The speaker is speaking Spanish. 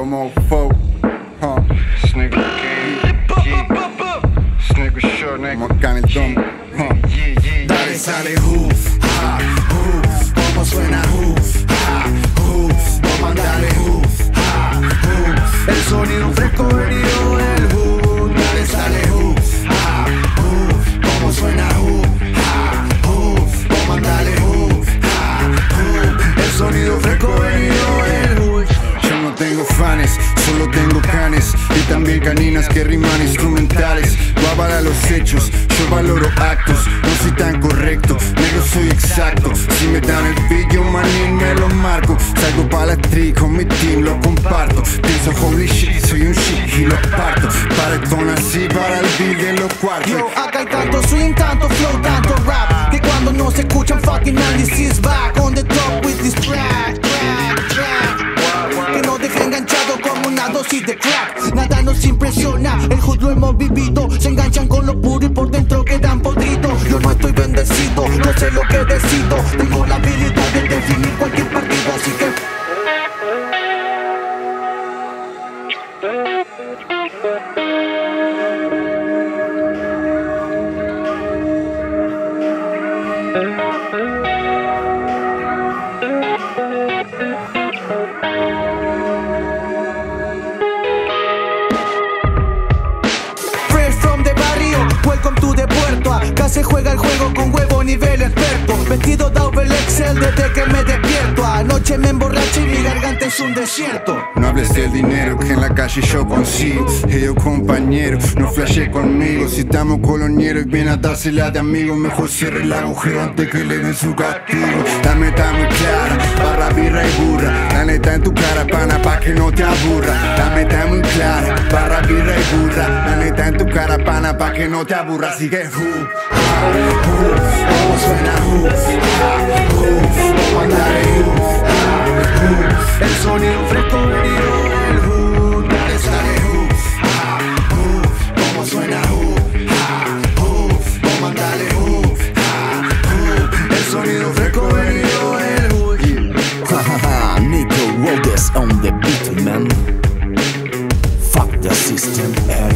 Yo, mofo, This nigga game, This nigga short, nigga. Macán el dom, Dale, sale, hoof, ha, hoof. Como suena, hoof, ha, hoof. Vamos a darle hoof, ha, hoof. El sonido fresco venido del hoof. Dale, sale, hoof, ha, hoof. Como suena, hoof, ha, hoof. Vamos a darle hoof, ha, hoof. El sonido fresco venido del hoof. Yo no tengo fans, solo tengo canes y también caninas que riman instrumentales. Yo avalo los hechos, yo valoro actos. No soy tan correcto, negro soy exacto. Si me dan el pillo, manín, me lo marco. Salgo pa' la street con mi team, lo comparto. Pienso holy shit, soy un shit y lo parto. Para el tono así, para el beat de los cuartos. Yo, acá hay tanto swing, tanto flow, tanto rap, que cuando no se escuchan fucking analysis back on the top with this track. Que no deja enganchado como una dosis de crack. Nada nos impresiona, el hood lo hemos vivido. Se enganchan con lo puro y por dentro quedan podridos. Yo no estoy bendecido, no sé lo que decido. Tengo la habilidad de definir cualquier partido, así que fresh from the barrio, welcome to the puerto. Acá se juega el juego con huevo nivel experto. Vestido double XL desde que me despierto. Anoche me emborraché y mi garganta es un desierto. No hables del dinero que en la calle yo consigo. Yo compañero, no flashe conmigo. Si estamos colonieros y viene a dársela de amigos, mejor cierre el agujero antes que le den su castigo. La meta muy clara, barra, birra y burra. La neta en tu cara, pana, pa' que no te aburra. La meta muy clara, barra, birra y burra. La neta en tu cara, pana, pa' que no te aburra. Así que Como suena vamos a darle el sonido fresco venido del hood. Dale, sale como suena vamos a darle el sonido fresco venido del hood. Nico Rhodes on the beat, man. Fuck the system,